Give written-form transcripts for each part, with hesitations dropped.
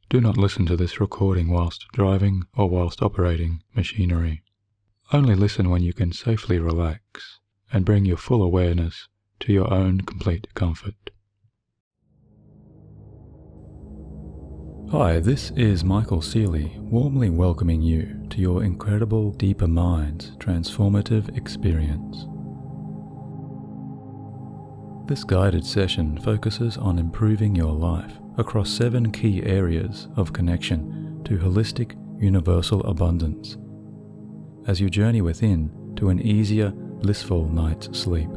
Do not listen to this recording whilst driving or whilst operating machinery. Only listen when you can safely relax and bring your full awareness to your own complete comfort. Hi, this is Michael Seeley, warmly welcoming you to your incredible Deeper Minds transformative experience. This guided session focuses on improving your life across 7 key areas of connection to holistic universal abundance as you journey within to an easier, blissful night's sleep.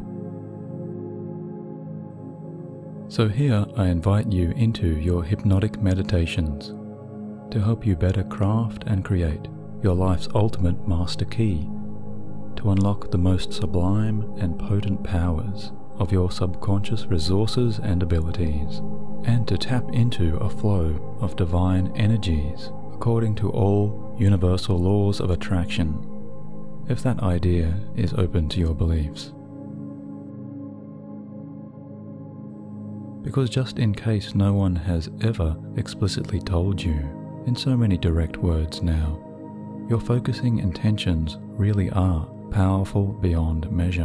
So here I invite you into your hypnotic meditations to help you better craft and create your life's ultimate master key to unlock the most sublime and potent powers of your subconscious resources and abilities, and to tap into a flow of divine energies according to all universal laws of attraction, if that idea is open to your beliefs. Because just in case no one has ever explicitly told you in so many direct words now, your focusing intentions really are powerful beyond measure.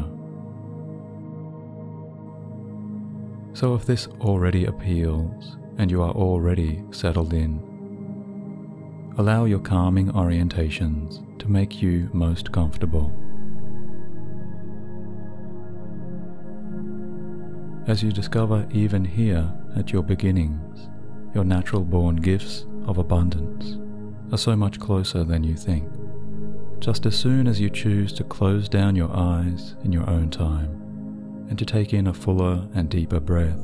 So if this already appeals and you are already settled in, allow your calming orientations to make you most comfortable. As you discover even here at your beginnings, your natural-born gifts of abundance are so much closer than you think, just as soon as you choose to close down your eyes in your own time and to take in a fuller and deeper breath.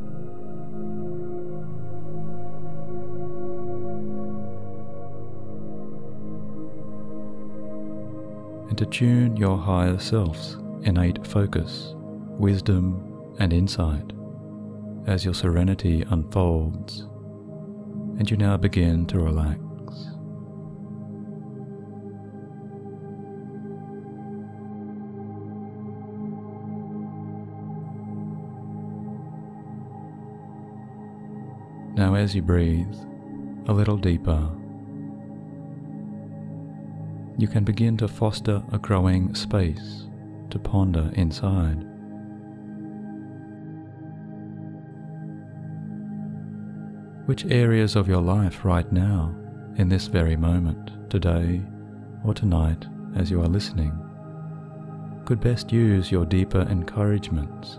And to tune your higher self's innate focus, wisdom, and insight as your serenity unfolds and you now begin to relax. Now as you breathe a little deeper, you can begin to foster a growing space to ponder inside. Which areas of your life right now, in this very moment, today or tonight as you are listening, could best use your deeper encouragements?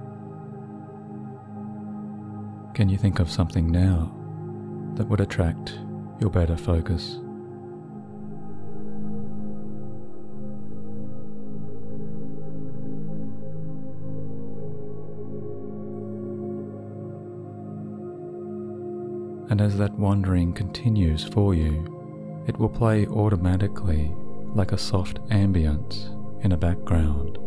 Can you think of something now that would attract your better focus? And as that wandering continues for you, it will play automatically like a soft ambience in a background.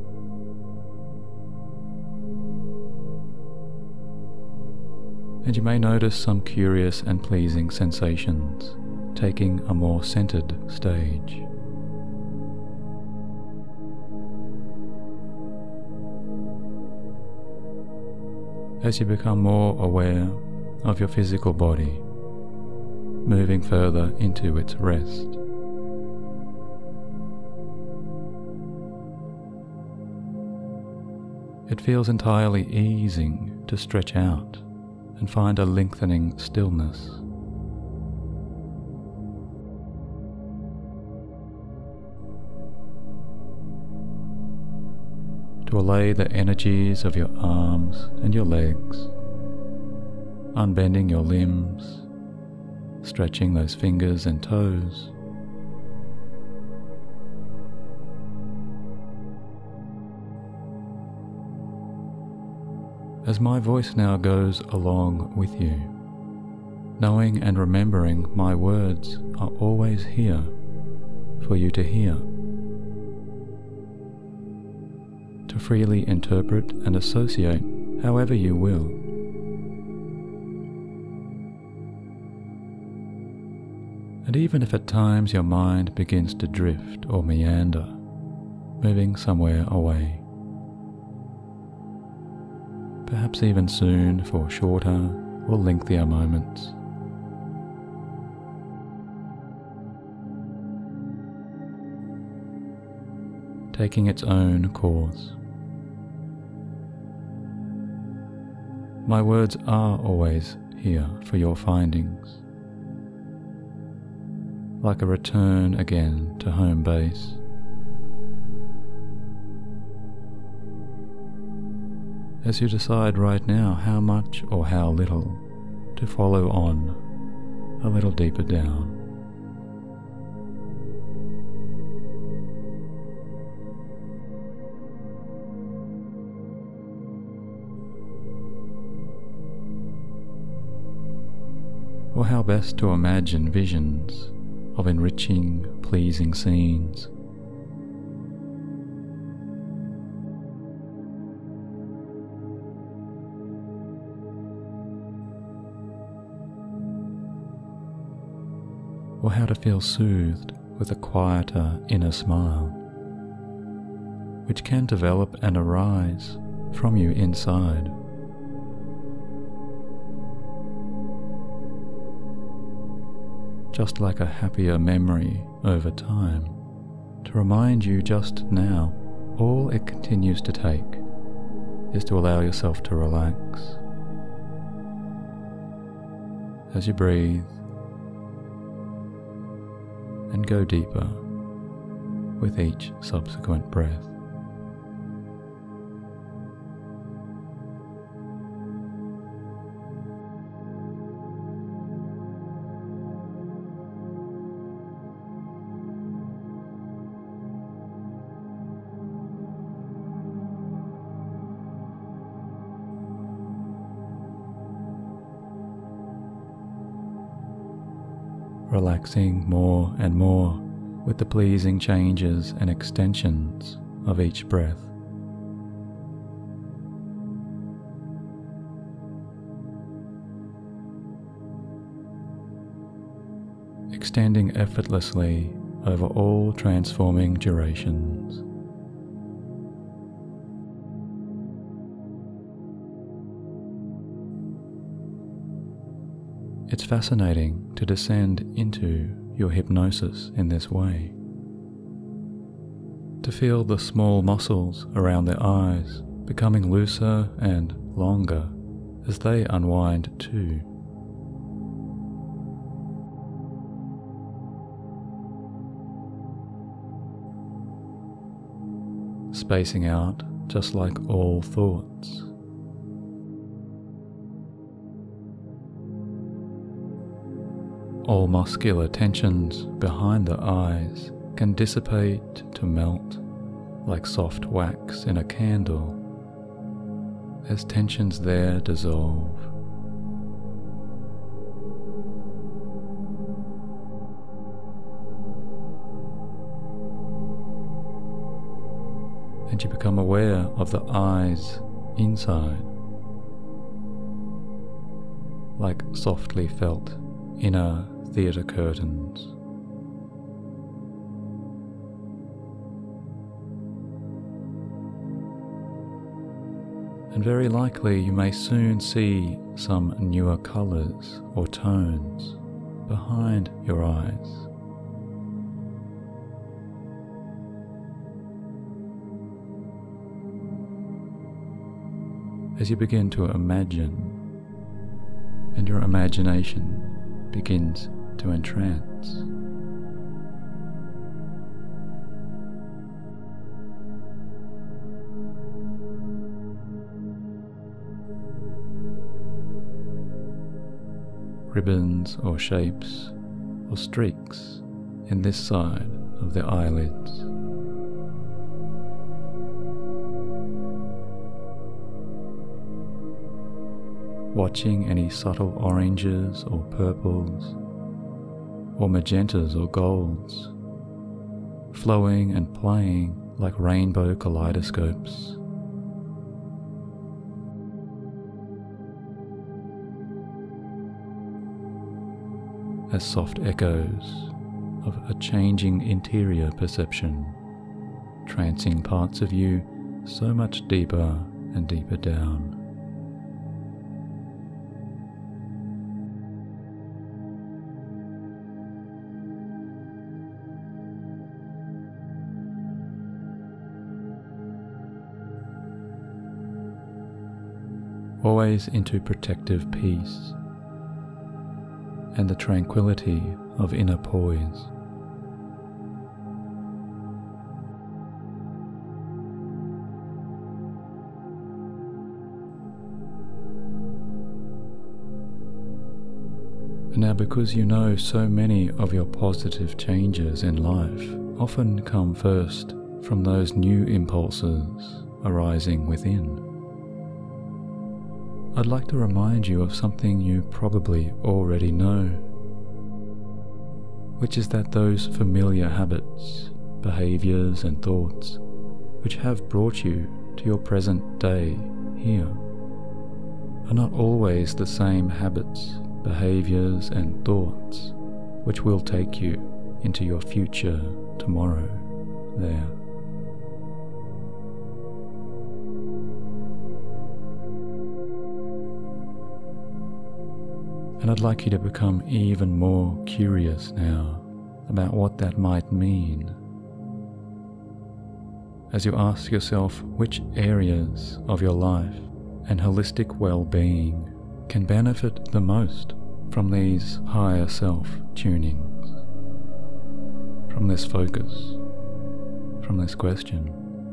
And you may notice some curious and pleasing sensations taking a more centered stage. As you become more aware of your physical body, moving further into its rest. It feels entirely easing to stretch out and find a lengthening stillness. To allay the energies of your arms and your legs, unbending your limbs, stretching those fingers and toes. As my voice now goes along with you, knowing and remembering my words are always here for you to hear, to freely interpret and associate however you will. And even if at times your mind begins to drift or meander, moving somewhere away, perhaps even soon for shorter or lengthier moments, taking its own course. My words are always here for your findings, like a return again to home base. As you decide right now how much or how little to follow on a little deeper down. Or how best to imagine visions of enriching, pleasing scenes. Or how to feel soothed with a quieter inner smile, which can develop and arise from you inside. Just like a happier memory over time, to remind you just now, all it continues to take is to allow yourself to relax. As you breathe and go deeper with each subsequent breath. Relaxing more and more with the pleasing changes and extensions of each breath. Extending effortlessly over all transforming durations. It's fascinating to descend into your hypnosis in this way. To feel the small muscles around the eyes becoming looser and longer as they unwind too. Spacing out just like all thoughts. All muscular tensions behind the eyes can dissipate to melt like soft wax in a candle as tensions there dissolve. And you become aware of the eyes inside, like softly felt inner theatre curtains. And very likely you may soon see some newer colours or tones behind your eyes. As you begin to imagine, and your imagination begins to entrance. Ribbons or shapes or streaks in this side of the eyelids. Watching any subtle oranges or purples, or magentas or golds, flowing and playing like rainbow kaleidoscopes. As soft echoes of a changing interior perception, trancing parts of you so much deeper and deeper down. always into protective peace and the tranquility of inner poise. Now, because you know so many of your positive changes in life often come first from those new impulses arising within, I'd like to remind you of something you probably already know, which is that those familiar habits, behaviors and thoughts which have brought you to your present day here are not always the same habits, behaviors and thoughts which will take you into your future tomorrow there. And I'd like you to become even more curious now about what that might mean, as you ask yourself which areas of your life and holistic well-being can benefit the most from these higher self tunings, from this focus, from this question.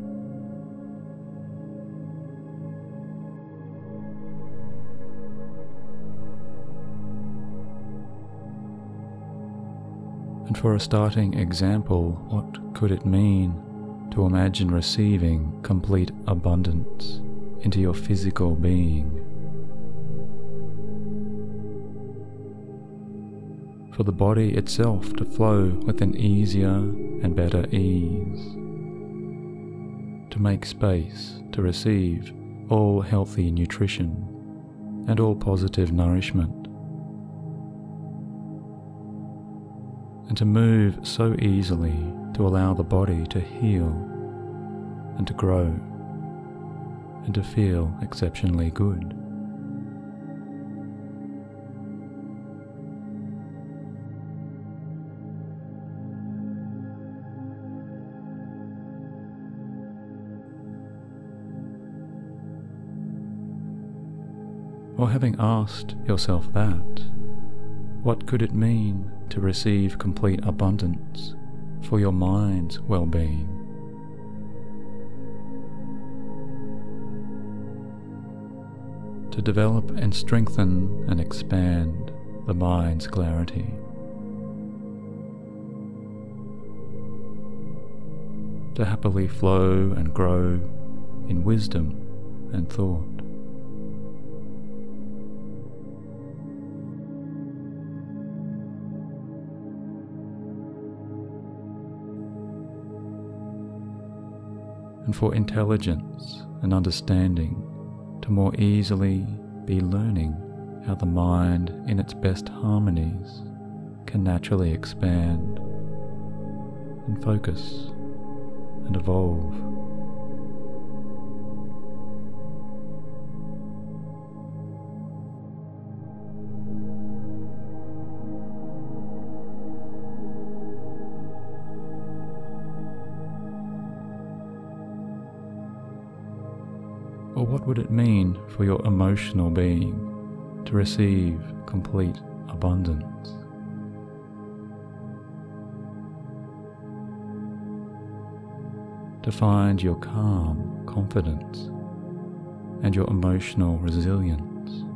And for a starting example, what could it mean to imagine receiving complete abundance into your physical being? For the body itself to flow with an easier and better ease, to make space to receive all healthy nutrition and all positive nourishment, and to move so easily to allow the body to heal and to grow and to feel exceptionally good. Or having asked yourself that, what could it mean to receive complete abundance for your mind's well-being? To develop and strengthen and expand the mind's clarity. To happily flow and grow in wisdom and thought. And for intelligence and understanding to more easily be learning how the mind in its best harmonies can naturally expand and focus and evolve. Or what would it mean for your emotional being to receive complete abundance? To find your calm confidence and your emotional resilience.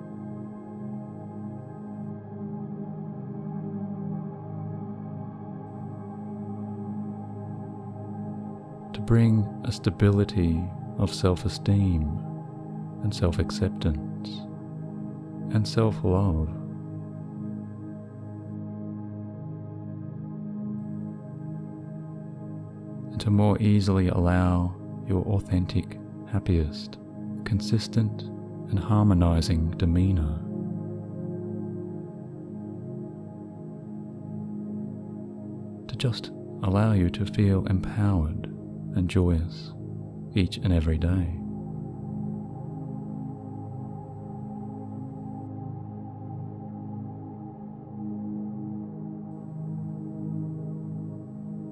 To bring a stability of self-esteem and self-acceptance and self-love. And to more easily allow your authentic, happiest, consistent and harmonizing demeanor. To just allow you to feel empowered and joyous each and every day.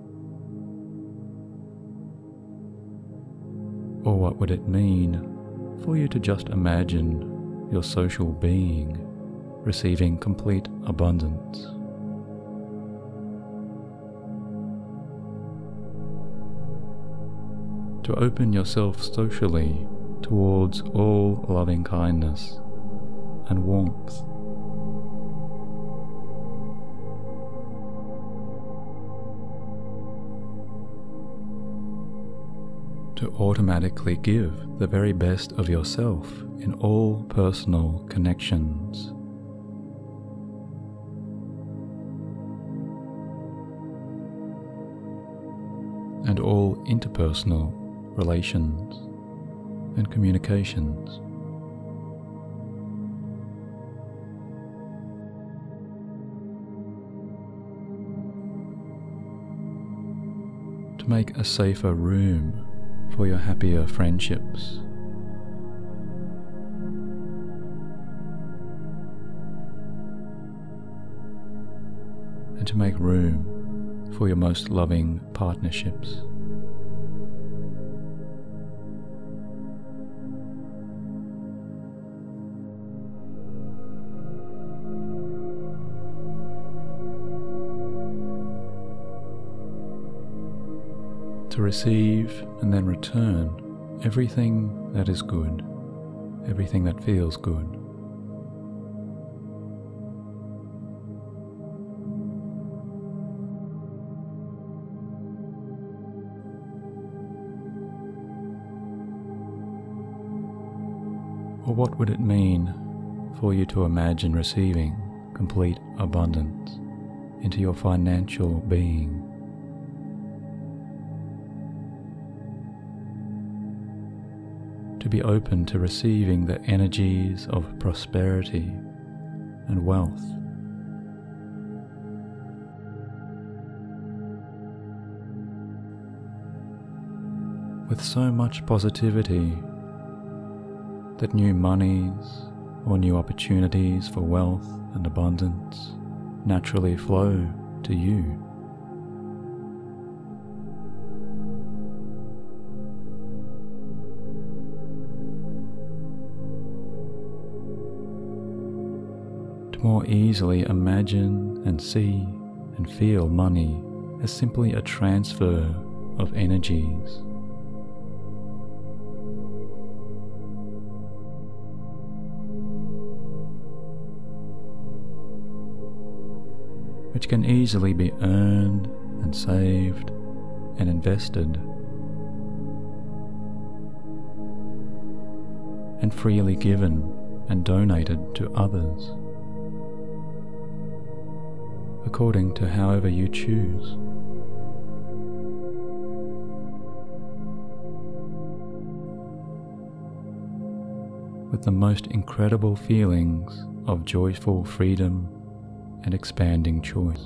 Or what would it mean for you to just imagine your social being receiving complete abundance. To open yourself socially towards all loving kindness and warmth. To automatically give the very best of yourself in all personal connections. And all interpersonal relations and communications. To make a safer room for your happier friendships. And to make room for your most loving partnerships. To receive and then return everything that is good, everything that feels good. Or what would it mean for you to imagine receiving complete abundance into your financial being? To be open to receiving the energies of prosperity and wealth. With so much positivity that new monies or new opportunities for wealth and abundance naturally flow to you. More easily imagine and see and feel money as simply a transfer of energies. Which can easily be earned and saved and invested and freely given and donated to others, according to however you choose. With the most incredible feelings of joyful freedom and expanding choice.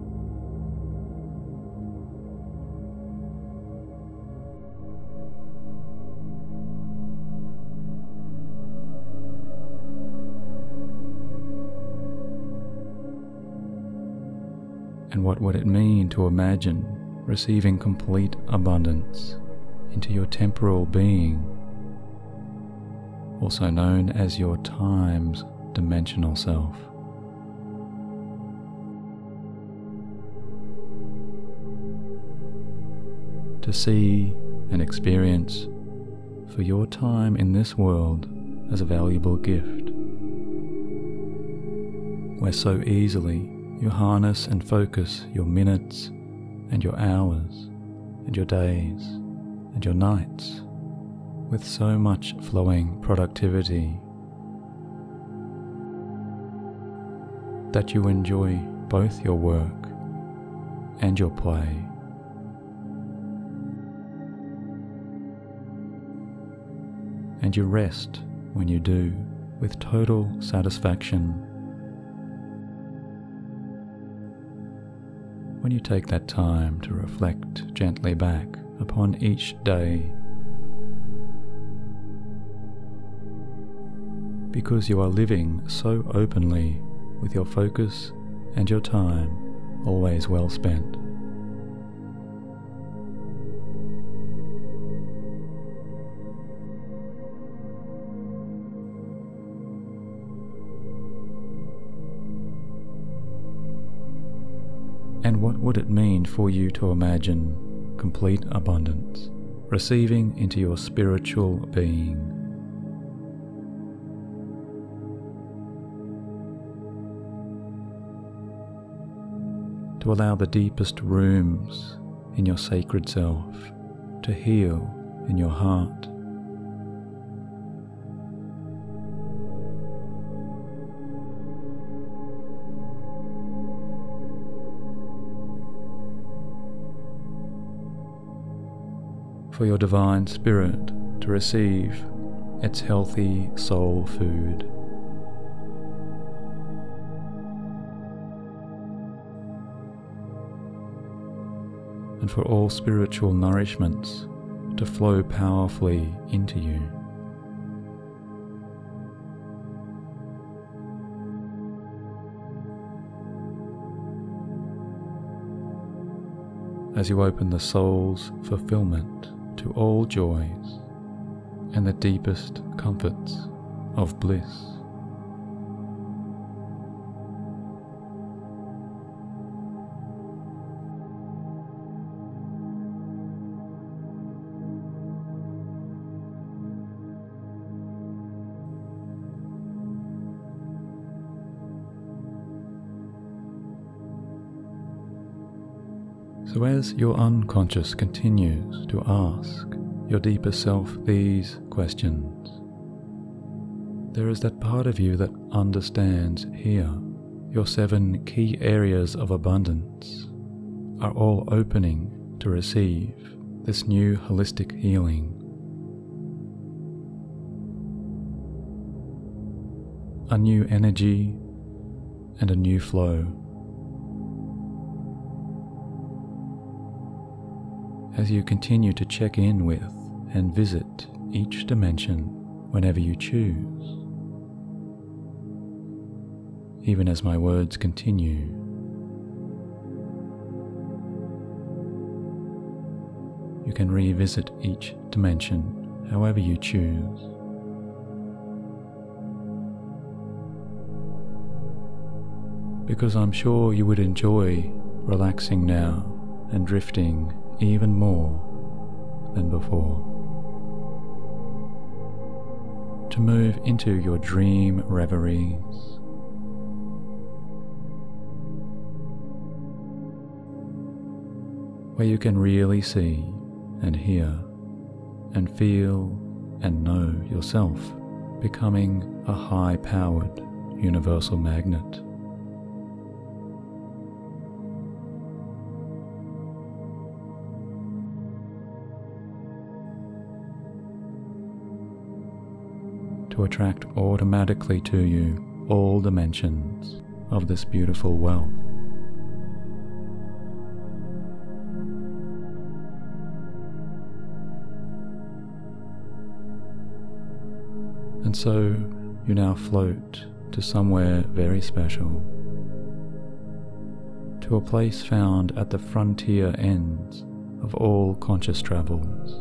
And what would it mean to imagine receiving complete abundance into your temporal being, also known as your time's dimensional self? To see and experience for your time in this world as a valuable gift, where so easily you harness and focus your minutes and your hours and your days and your nights with so much flowing productivity that you enjoy both your work and your play. And you rest when you do with total satisfaction. When you take that time to reflect gently back upon each day, because you are living so openly with your focus and your time always well spent. And what would it mean for you to imagine complete abundance receiving into your spiritual being? To allow the deepest rooms in your sacred self to heal in your heart. For your divine spirit to receive its healthy soul food. And for all spiritual nourishments to flow powerfully into you. As you open the soul's fulfillment to all joys and the deepest comforts of bliss. So as your unconscious continues to ask your deeper self these questions, there is that part of you that understands here your 7 key areas of abundance are all opening to receive this new holistic healing. A new energy and a new flow. As you continue to check in with and visit each dimension whenever you choose, even as my words continue, you can revisit each dimension however you choose. Because I'm sure you would enjoy relaxing now and drifting even more than before. To move into your dream reveries, where you can really see and hear and feel and know yourself becoming a high-powered universal magnet. To attract automatically to you all dimensions of this beautiful wealth. And so you now float to somewhere very special, to a place found at the frontier ends of all conscious travels.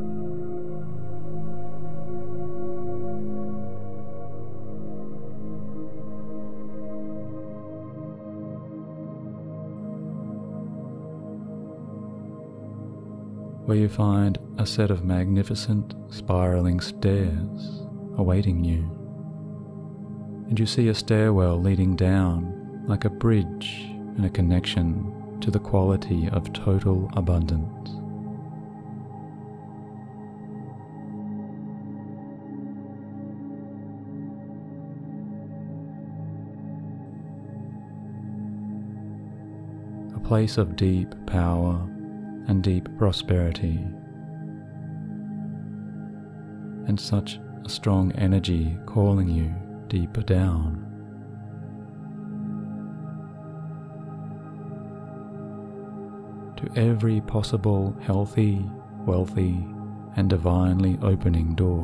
Where you find a set of magnificent spiraling stairs awaiting you, and you see a stairwell leading down like a bridge and a connection to the quality of total abundance. A place of deep power and deep prosperity, and such a strong energy calling you deeper down. To every possible healthy, wealthy, and divinely opening door.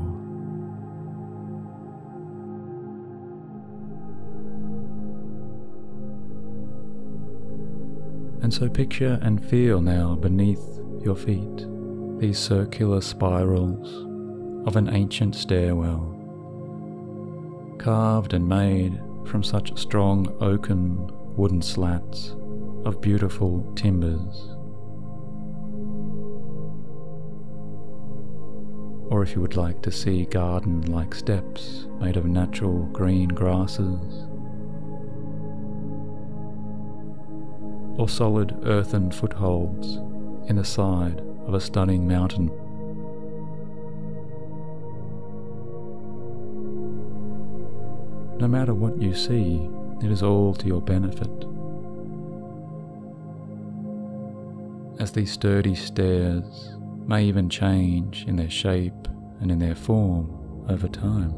And so picture and feel now beneath your feet these circular spirals of an ancient stairwell, carved and made from such strong oaken wooden slats of beautiful timbers. Or if you would like to see garden-like steps made of natural green grasses, or solid earthen footholds in the side of a stunning mountain. No matter what you see, it is all to your benefit. As these sturdy stairs may even change in their shape and in their form over time.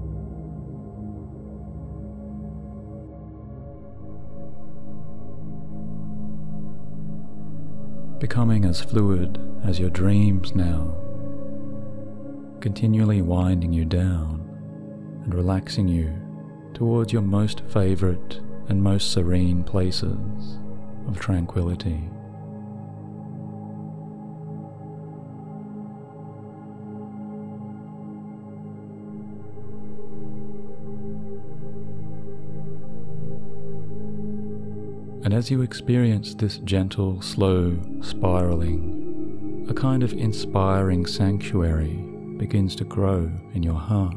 Becoming as fluid as your dreams now, continually winding you down and relaxing you towards your most favourite and most serene places of tranquility. And as you experience this gentle, slow spiraling, a kind of inspiring sanctuary begins to grow in your heart.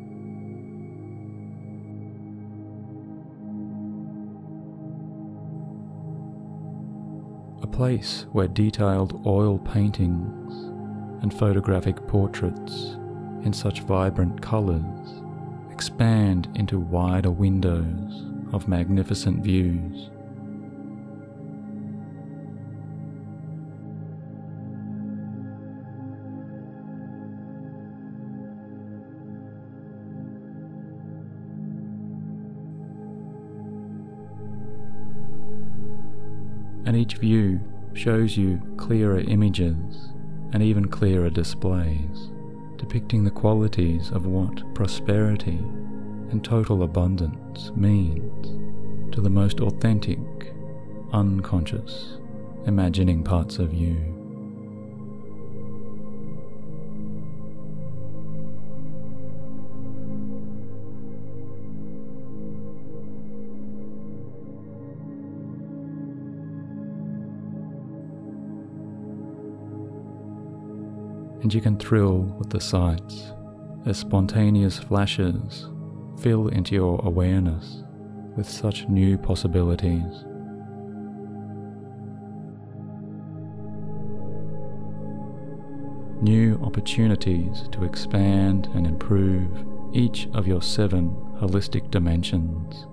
A place where detailed oil paintings and photographic portraits in such vibrant colours expand into wider windows of magnificent views. And each view shows you clearer images and even clearer displays, depicting the qualities of what prosperity and total abundance means to the most authentic, unconscious, imagining parts of you. And you can thrill with the sights as spontaneous flashes fill into your awareness with such new possibilities. New opportunities to expand and improve each of your 7 holistic dimensions.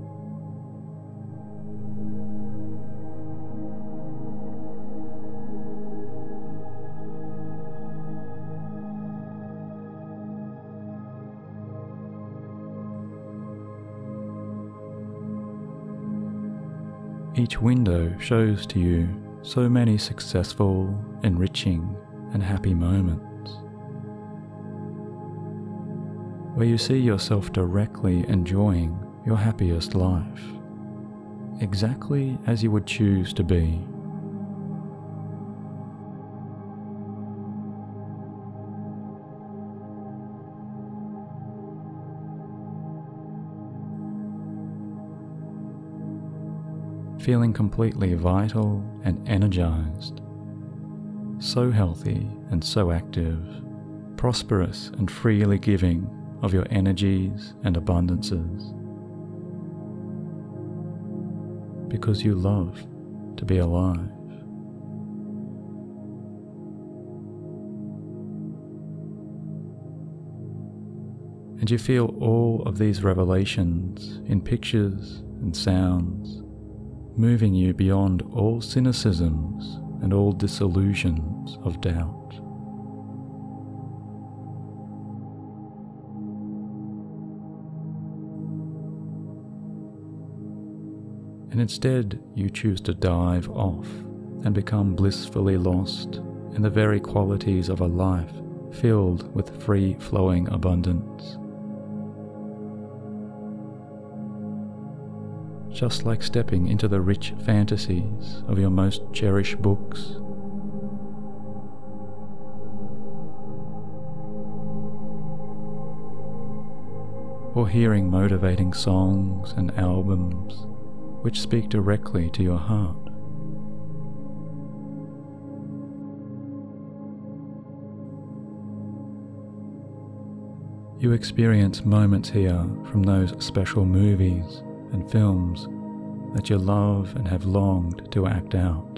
Each window shows to you so many successful, enriching, and happy moments, where you see yourself directly enjoying your happiest life, exactly as you would choose to be. Feeling completely vital and energized, so healthy and so active, prosperous and freely giving of your energies and abundances, because you love to be alive. And you feel all of these revelations in pictures and sounds, moving you beyond all cynicisms and all disillusions of doubt. And instead you choose to dive off and become blissfully lost in the very qualities of a life filled with free-flowing abundance. Just like stepping into the rich fantasies of your most cherished books, or hearing motivating songs and albums which speak directly to your heart. You experience moments here from those special movies and films that you love and have longed to act out.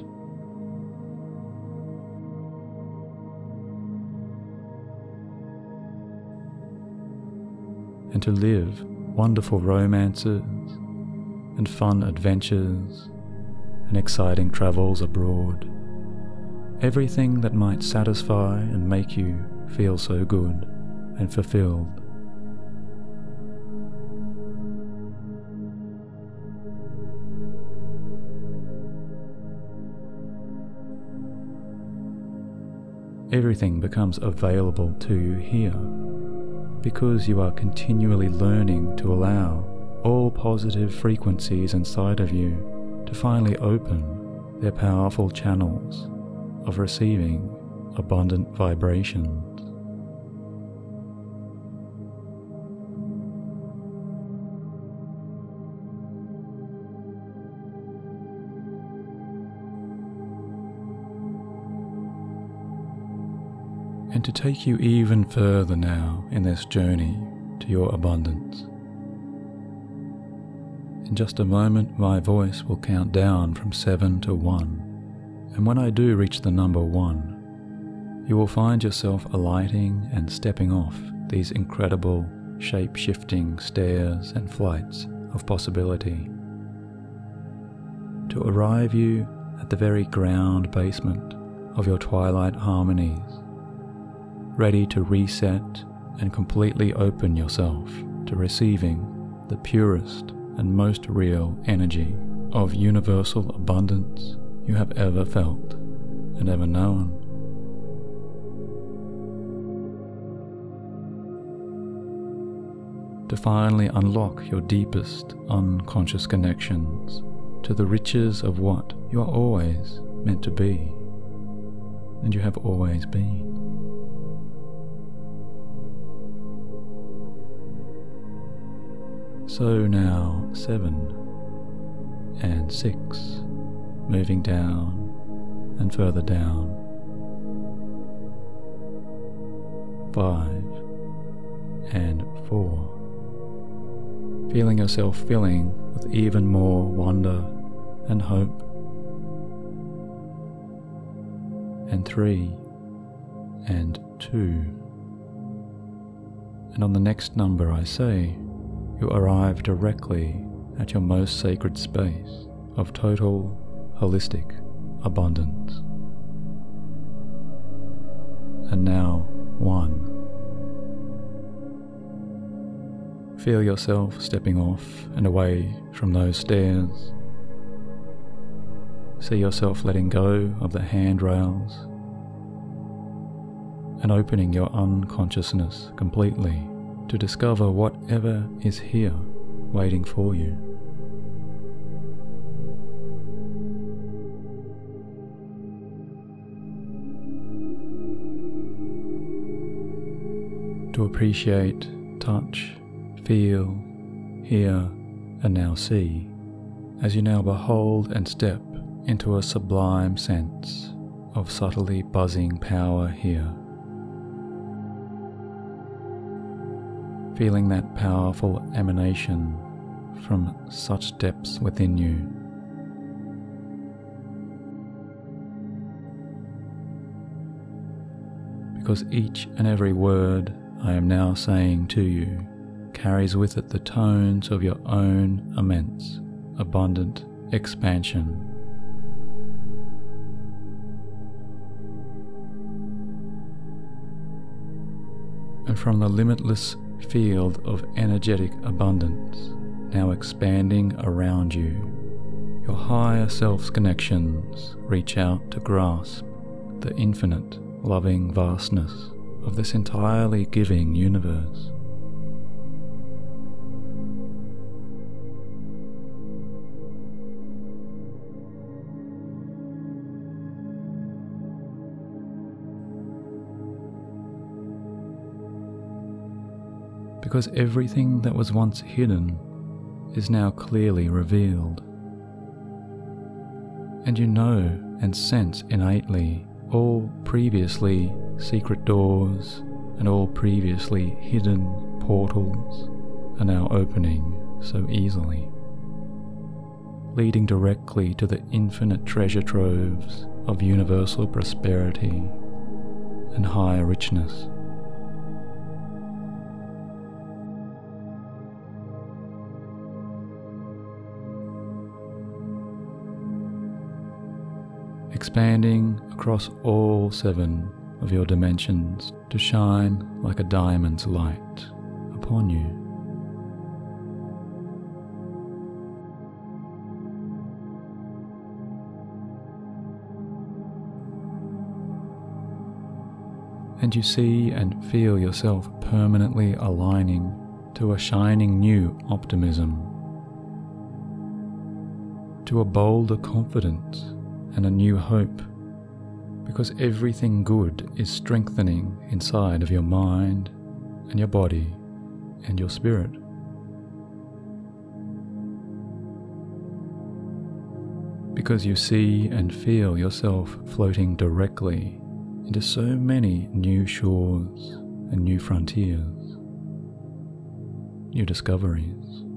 And to live wonderful romances and fun adventures and exciting travels abroad. Everything that might satisfy and make you feel so good and fulfilled. Everything becomes available to you here because you are continually learning to allow all positive frequencies inside of you to finally open their powerful channels of receiving abundant vibrations. And to take you even further now in this journey to your abundance. In just a moment, my voice will count down from 7 to 1, and when I do reach the number 1, you will find yourself alighting and stepping off these incredible shape-shifting stairs and flights of possibility to arrive you at the very ground basement of your twilight harmonies, ready to reset and completely open yourself to receiving the purest and most real energy of universal abundance you have ever felt and ever known. To finally unlock your deepest unconscious connections to the riches of what you are always meant to be, and you have always been. So now 7 and 6, moving down and further down. 5 and 4, feeling yourself filling with even more wonder and hope. And 3 and 2. And on the next number I say, you arrive directly at your most sacred space of total, holistic abundance. And now 1. Feel yourself stepping off and away from those stairs. See yourself letting go of the handrails and opening your unconsciousness completely to discover whatever is here waiting for you. To appreciate, touch, feel, hear, and now see, as you now behold and step into a sublime sense of subtly buzzing power here. Feeling that powerful emanation from such depths within you. Because each and every word I am now saying to you carries with it the tones of your own immense, abundant expansion. And from the limitless field of energetic abundance now expanding around you, your higher self's connections reach out to grasp the infinite loving vastness of this entirely giving universe. Because everything that was once hidden is now clearly revealed. And you know and sense innately all previously secret doors and all previously hidden portals are now opening so easily, leading directly to the infinite treasure troves of universal prosperity and higher richness. Expanding across all 7 of your dimensions to shine like a diamond's light upon you. And you see and feel yourself permanently aligning to a shining new optimism, to a bolder confidence and a new hope, because everything good is strengthening inside of your mind and your body and your spirit. Because you see and feel yourself floating directly into so many new shores and new frontiers, new discoveries.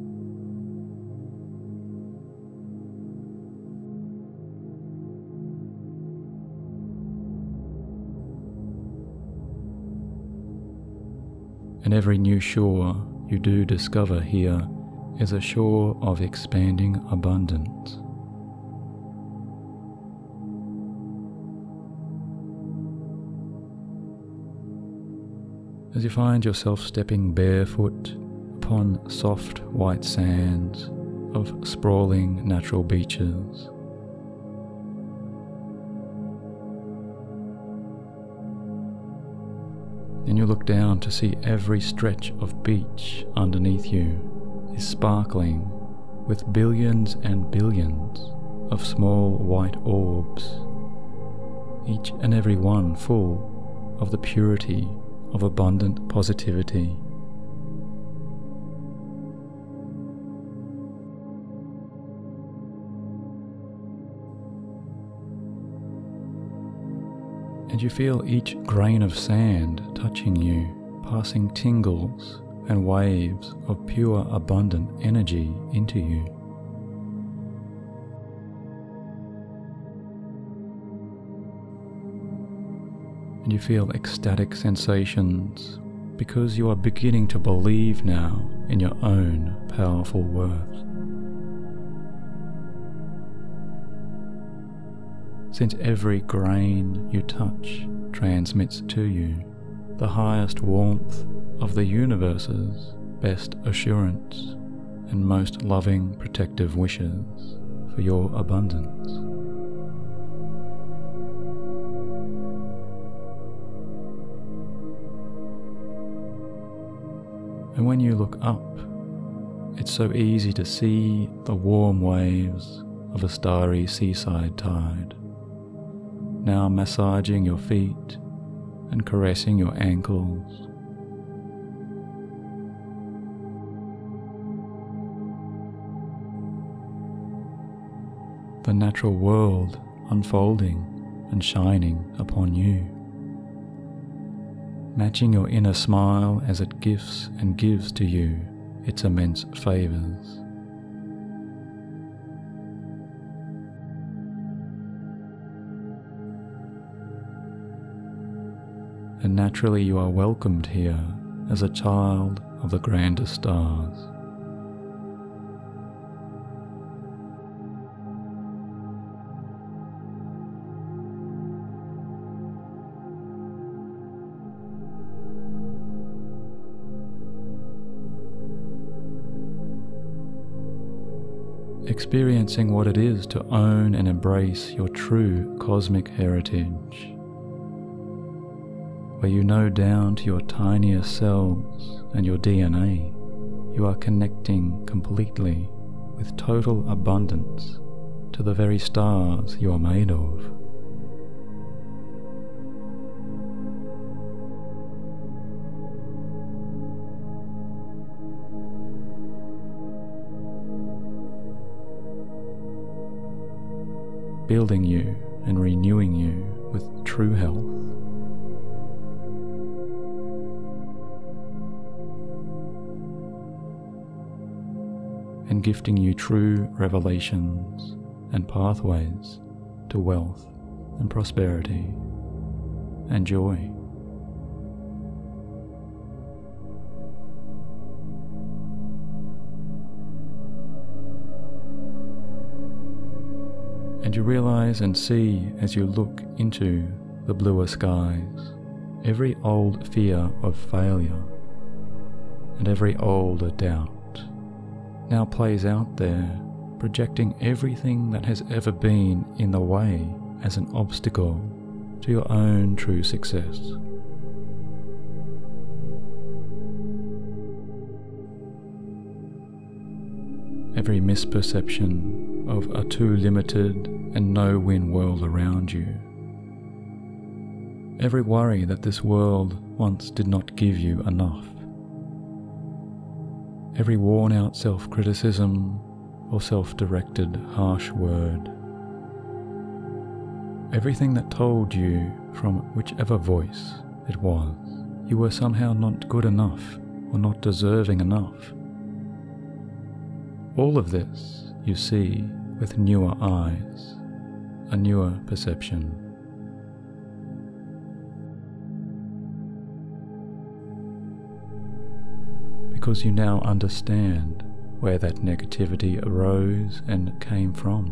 And every new shore you do discover here is a shore of expanding abundance. As you find yourself stepping barefoot upon soft white sands of sprawling natural beaches, and you look down to see every stretch of beach underneath you is sparkling with billions and billions of small white orbs, each and every one full of the purity of abundant positivity. And you feel each grain of sand touching you, passing tingles and waves of pure abundant energy into you. And you feel ecstatic sensations because you are beginning to believe now in your own powerful worth. Since every grain you touch transmits to you the highest warmth of the universe's best assurance and most loving protective wishes for your abundance. And when you look up, it's so easy to see the warm waves of a starry seaside tide, now massaging your feet and caressing your ankles. The natural world unfolding and shining upon you, matching your inner smile as it gifts and gives to you its immense favours. And naturally you are welcomed here as a child of the grandest stars. Experiencing what it is to own and embrace your true cosmic heritage, where you know down to your tiniest cells and your DNA, you are connecting completely with total abundance to the very stars you are made of. Building you and renewing you with true health. and gifting you true revelations and pathways to wealth and prosperity and joy. And you realize and see as you look into the bluer skies, every old fear of failure and every older doubt now plays out there, projecting everything that has ever been in the way as an obstacle to your own true success. Every misperception of a too limited and no-win world around you. Every worry that this world once did not give you enough. Every worn-out self-criticism or self-directed harsh word. Everything that told you, from whichever voice it was, you were somehow not good enough or not deserving enough. All of this you see with newer eyes, a newer perception. Because you now understand where that negativity arose and came from.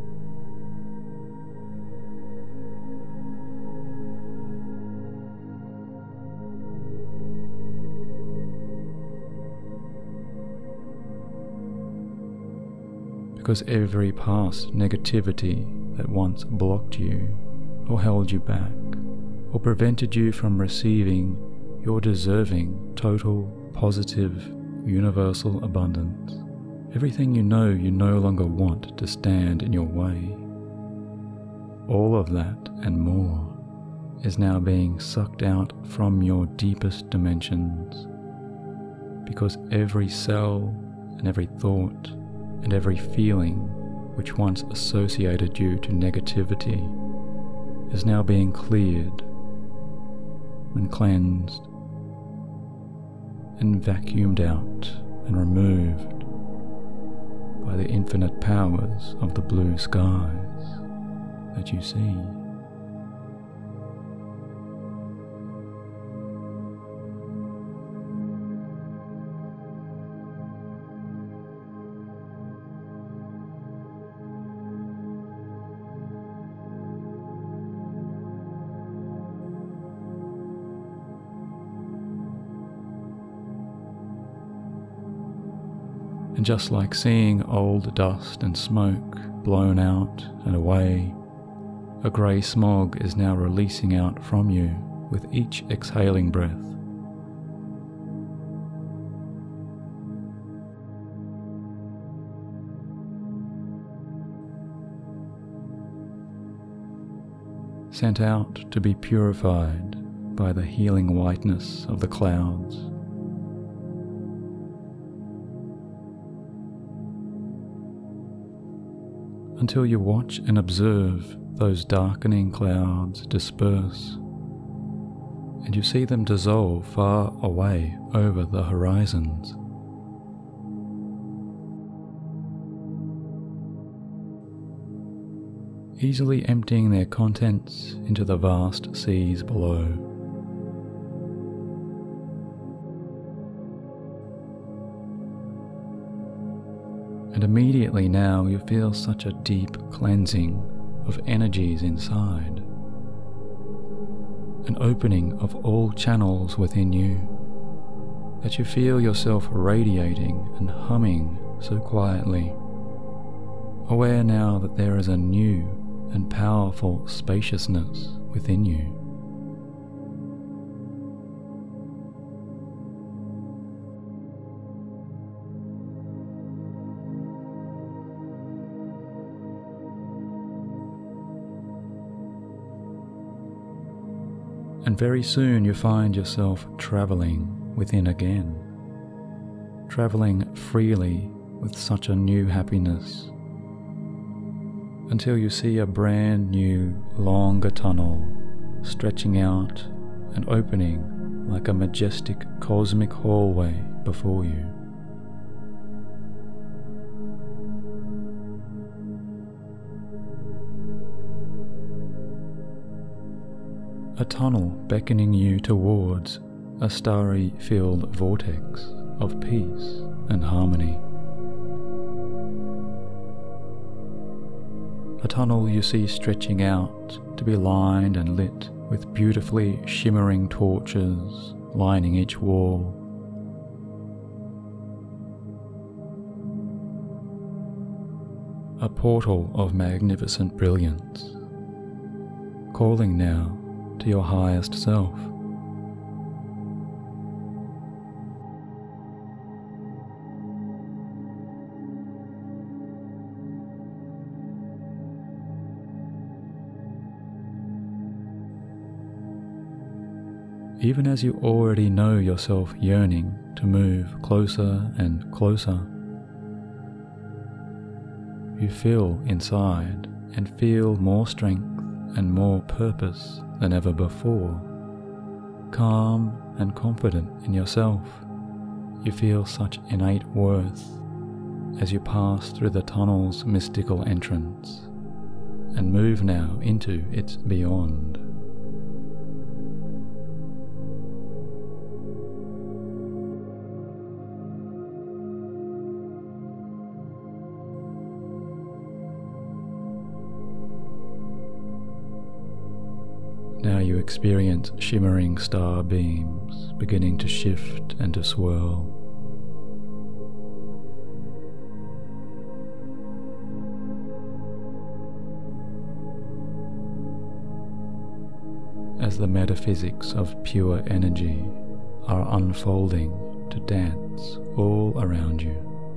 Because every past negativity that once blocked you or held you back or prevented you from receiving your deserving total positive universal abundance, everything you no longer want to stand in your way, all of that and more is now being sucked out from your deepest dimensions, because every cell and every thought and every feeling which once associated you to negativity is now being cleared and cleansed and vacuumed out and removed by the infinite powers of the blue skies that you see. And just like seeing old dust and smoke blown out and away, a grey smog is now releasing out from you with each exhaling breath. Sent out to be purified by the healing whiteness of the clouds. Until you watch and observe those darkening clouds disperse, and you see them dissolve far away over the horizons. Easily emptying their contents into the vast seas below. And immediately now you feel such a deep cleansing of energies inside, an opening of all channels within you, that you feel yourself radiating and humming so quietly, aware now that there is a new and powerful spaciousness within you. And very soon you find yourself travelling within again, travelling freely with such a new happiness, until you see a brand new, longer tunnel stretching out and opening like a majestic cosmic hallway before you. a tunnel beckoning you towards a starry-filled vortex of peace and harmony. A tunnel you see stretching out to be lined and lit with beautifully shimmering torches lining each wall. A portal of magnificent brilliance, calling now to your highest self. Even as you already know yourself yearning to move closer and closer, you feel inside and feel more strength and more purpose than ever before. Calm and confident in yourself, you feel such innate worth as you pass through the tunnel's mystical entrance and move now into its beyond. Now you experience shimmering star beams beginning to shift and to swirl. As the metaphysics of pure energy are unfolding to dance all around you.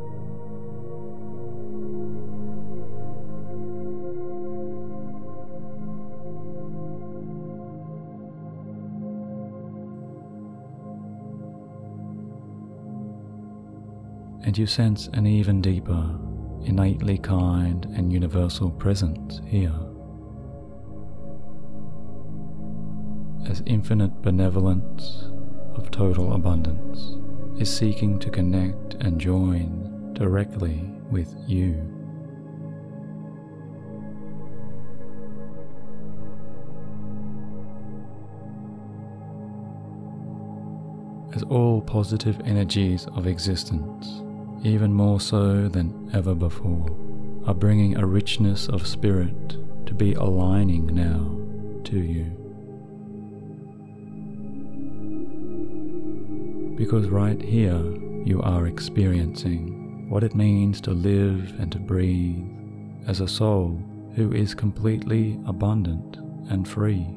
And you sense an even deeper, innately kind and universal presence here. As infinite benevolence of total abundance is seeking to connect and join directly with you. As all positive energies of existence, even more so than ever before, are bringing a richness of spirit to be aligning now to you. Because right here you are experiencing what it means to live and to breathe as a soul who is completely abundant and free.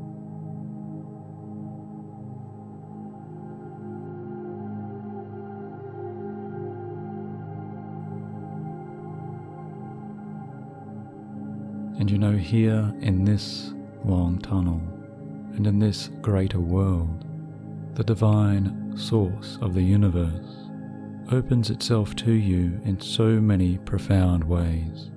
And you know, here in this long tunnel and in this greater world, the divine source of the universe opens itself to you in so many profound ways.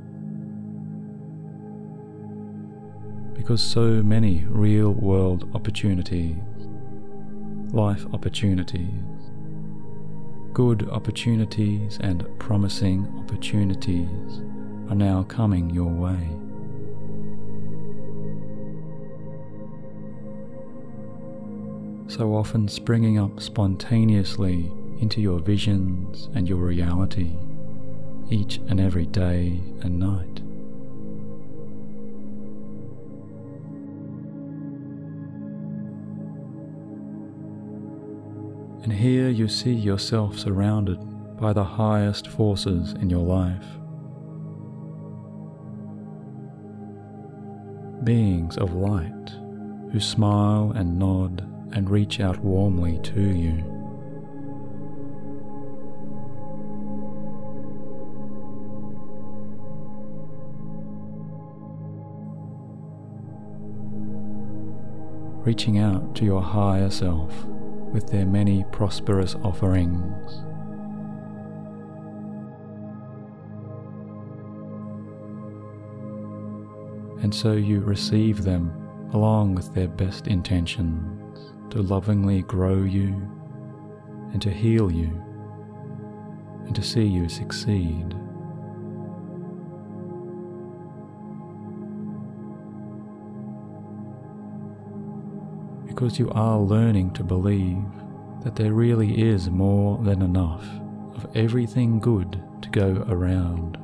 Because so many real-world opportunities, life opportunities, good opportunities and promising opportunities are now coming your way. So often springing up spontaneously into your visions and your reality each and every day and night. And here you see yourself surrounded by the highest forces in your life. Beings of light who smile and nod and reach out warmly to you. Reaching out to your higher self with their many prosperous offerings. And so you receive them along with their best intentions to lovingly grow you and to heal you and to see you succeed. because you are learning to believe that there really is more than enough of everything good to go around.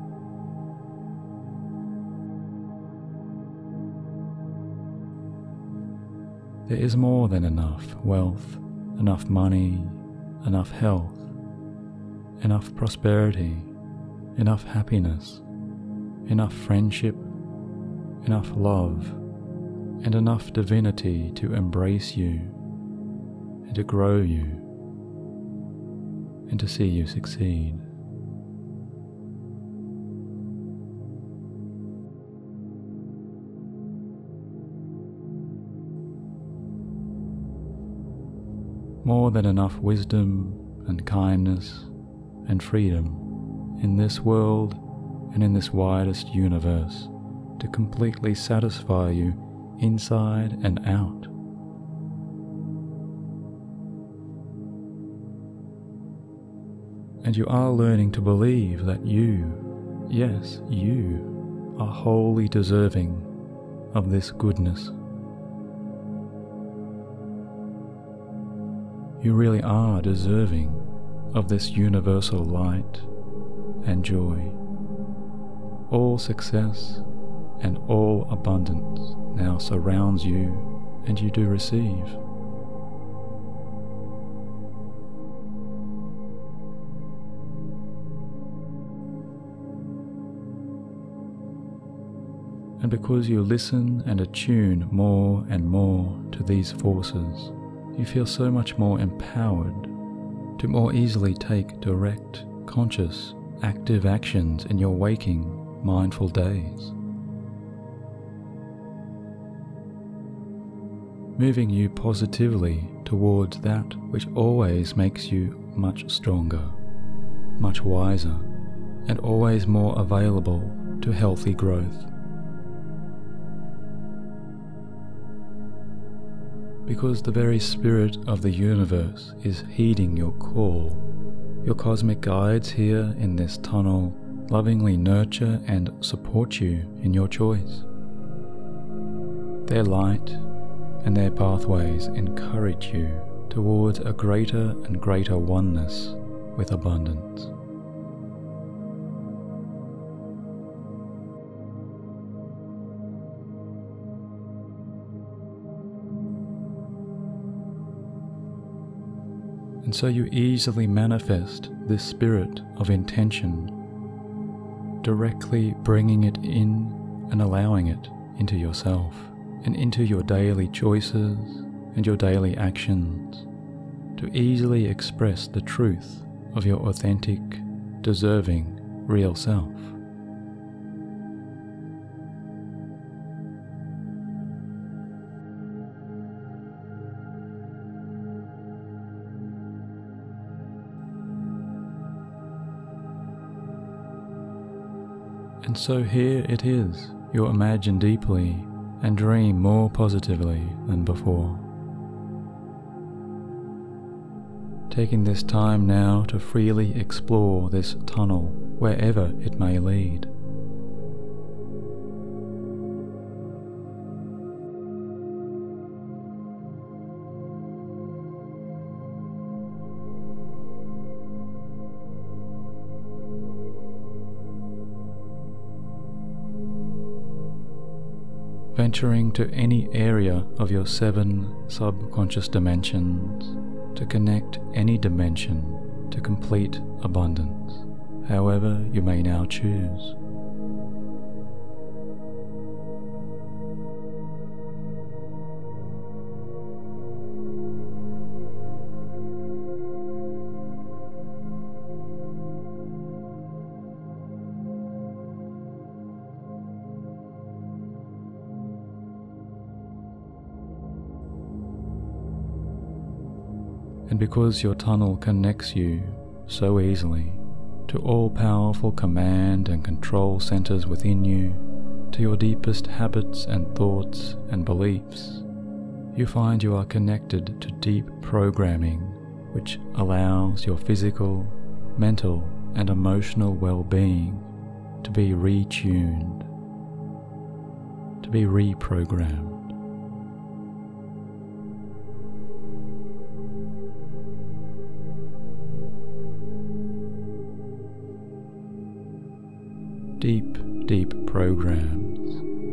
There is more than enough wealth, enough money, enough health, enough prosperity, enough happiness, enough friendship, enough love, and enough divinity to embrace you and to grow you and to see you succeed. More than enough wisdom and kindness and freedom in this world and in this widest universe to completely satisfy you inside and out. And you are learning to believe that you, yes, you, are wholly deserving of this goodness. You really are deserving of this universal light and joy. All success and all abundance now surrounds you, and you do receive. And because you listen and attune more and more to these forces, you feel so much more empowered to more easily take direct, conscious, active actions in your waking, mindful days, moving you positively towards that which always makes you much stronger, much wiser, and always more available to healthy growth. Because the very spirit of the universe is heeding your call, your cosmic guides here in this tunnel lovingly nurture and support you in your choice. Their light and their pathways encourage you towards a greater and greater oneness with abundance. And so you easily manifest this spirit of intention, directly bringing it in and allowing it into yourself and into your daily choices and your daily actions to easily express the truth of your authentic, deserving, real self. And so here it is, you imagine deeply and dream more positively than before. Taking this time now to freely explore this tunnel wherever it may lead. Venturing to any area of your 7 subconscious dimensions to connect any dimension to complete abundance, however you may now choose. And because your tunnel connects you so easily to all powerful command and control centers within you, to your deepest habits and thoughts and beliefs, you find you are connected to deep programming which allows your physical, mental, and emotional well-being to be retuned, to be reprogrammed. deep, deep programs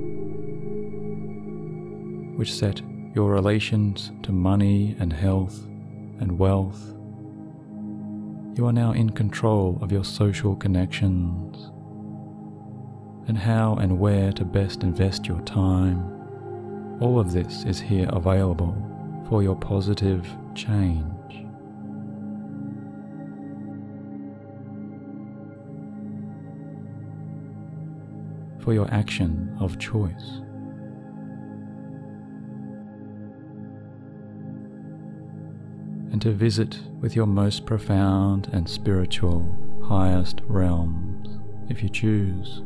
which set your relations to money and health and wealth. You are now in control of your social connections and how and where to best invest your time. All of this is here available for your positive change. For your action of choice. And to visit with your most profound and spiritual highest realms, if you choose.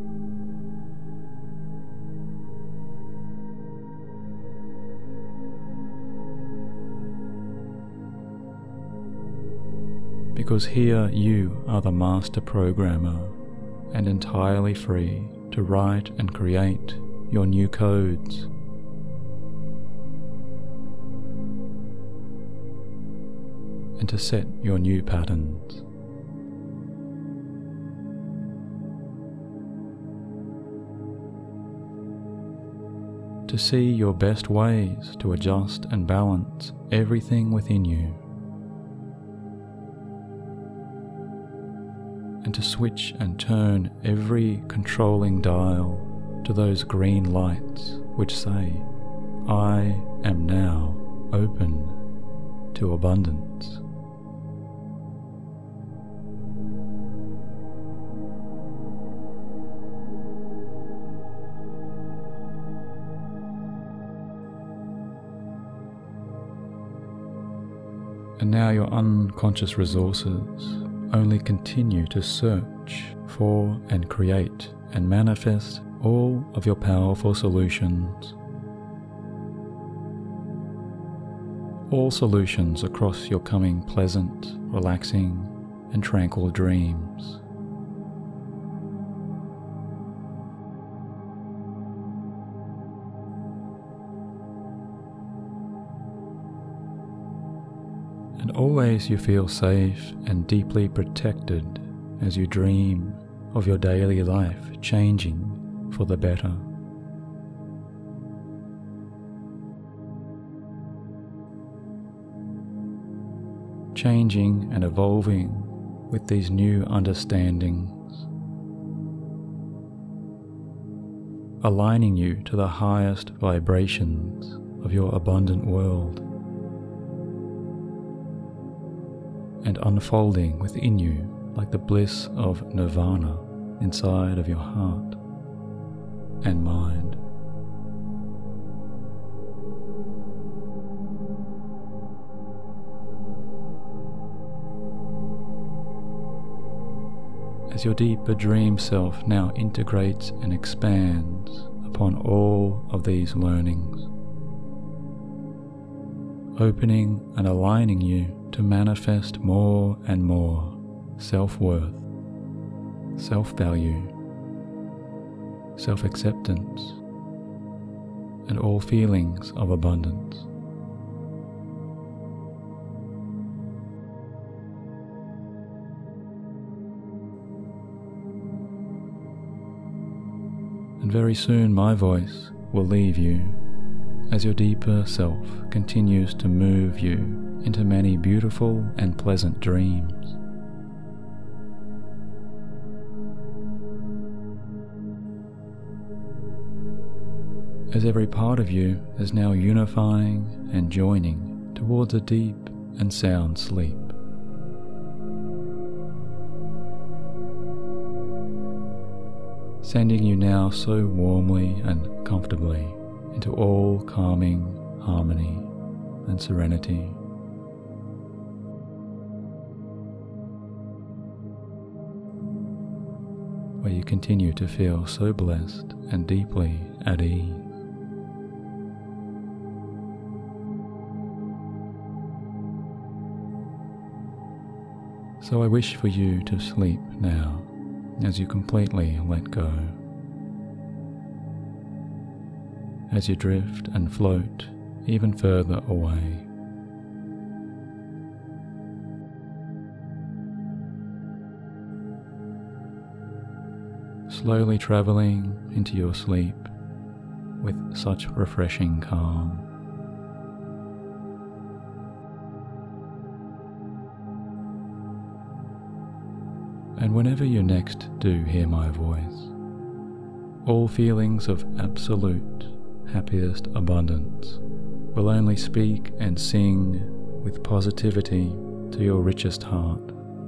Because here you are the master programmer and entirely free to write and create your new codes. And to set your new patterns. To see your best ways to adjust and balance everything within you. And to switch and turn every controlling dial to those green lights which say, I am now open to abundance. And now your unconscious resources only continue to search for and create and manifest all of your powerful solutions. All solutions across your coming pleasant, relaxing, and tranquil dreams. And always you feel safe and deeply protected as you dream of your daily life changing for the better. Changing and evolving with these new understandings, aligning you to the highest vibrations of your abundant world, and unfolding within you like the bliss of nirvana inside of your heart and mind. As your deeper dream self now integrates and expands upon all of these learnings, opening and aligning you to manifest more and more self-worth, self-value, self-acceptance, and all feelings of abundance. And very soon my voice will leave you as your deeper self continues to move you into many beautiful and pleasant dreams. As every part of you is now unifying and joining towards a deep and sound sleep. Sending you now so warmly and comfortably into all calming harmony and serenity. Where you continue to feel so blessed and deeply at ease. So I wish for you to sleep now as you completely let go. As you drift and float even further away. slowly travelling into your sleep with such refreshing calm. And whenever you next do hear my voice, all feelings of absolute, happiest abundance will only speak and sing with positivity to your richest heart.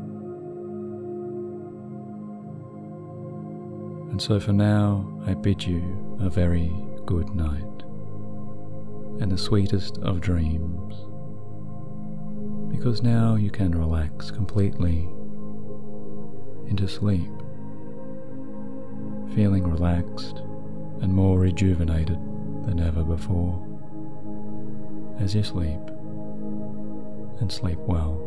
And so for now, I bid you a very good night and the sweetest of dreams, because now you can relax completely into sleep, feeling relaxed and more rejuvenated than ever before as you sleep and sleep well.